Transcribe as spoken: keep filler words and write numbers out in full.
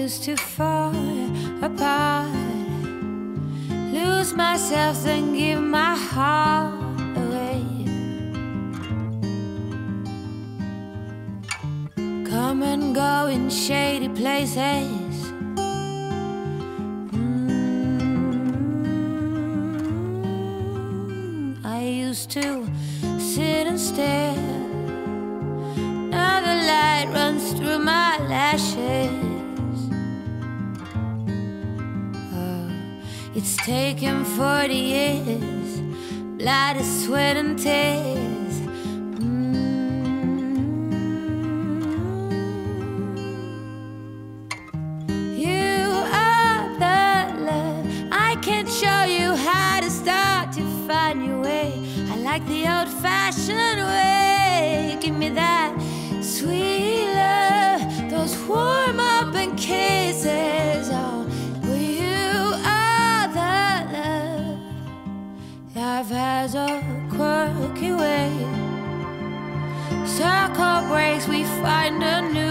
used to fall apart, lose myself, then give my heart away. Come and go in shady places. Mm, I used to sit and stare. Now the light runs through my lashes. Oh, it's taken forty years, blood, sweat and tears. Mm. You are the love. I can't show you how to start to find your way. I like the old-fashioned way. Give me that sweet love, those warm open kisses. Oh, well, you are the love. Life has a quirky way. Circle breaks, we find a new